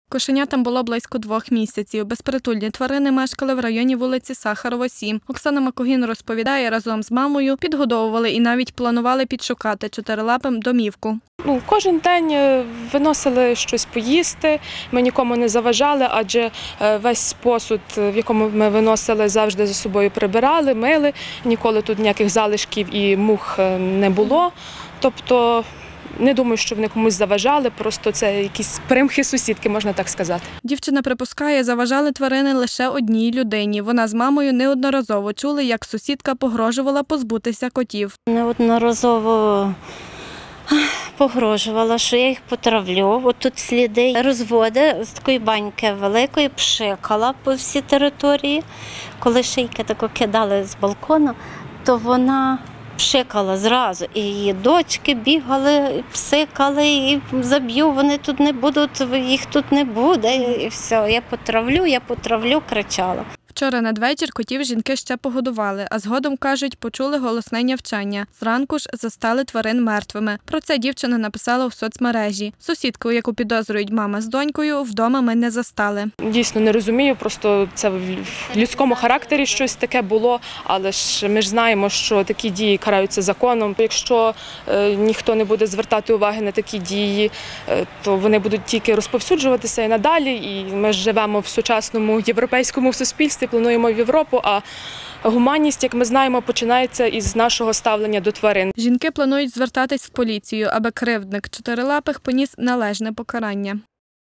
Кошенятам було близько 2 місяців. Безпритульні тварини мешкали в районі вулиці Сахарова, 7. Оксана Макогін розповідає, разом з мамою підгодовували і навіть планували підшукати чотирилапим домівку. Кожен день виносили щось поїсти, ми нікому не заважали, адже весь посуд, в якому ми виносили, завжди за собою прибирали, мили. Ніколи тут ніяких залишків і мух не було. Тобто не думаю, що вони комусь заважали, просто це якісь примхи сусідки, можна так сказати. Дівчина припускає, заважали тварини лише одній людині. Вона з мамою неодноразово чули, як сусідка погрожувала позбутися котів. Неодноразово погрожувала, що я їх потравлю. От тут сліди розводи з такої баньки великої, пшикала по всій території. Коли шийки тако кидали з балкону, то вона пшикала зразу. І її дочки бігали, псикали, і заб'ю, вони тут не будуть, їх тут не буде. І все, я потравлю, кричала. Вчора надвечір котів жінки ще погодували, а згодом, кажуть, почули голосне нявчання. Зранку ж застали тварин мертвими. Про це дівчина написала у соцмережі. Сусідку, яку підозрюють мама з донькою, вдома ми не застали. Дійсно не розумію, просто це в людському характері щось таке було, але ж ми ж знаємо, що такі дії караються законом. Якщо ніхто не буде звертати уваги на такі дії, то вони будуть тільки розповсюджуватися і надалі. І ми ж живемо в сучасному європейському суспільстві, плануємо в Європу, а гуманність, як ми знаємо, починається із нашого ставлення до тварин. Жінки планують звертатись в поліцію, аби кривдник чотирилапих поніс належне покарання.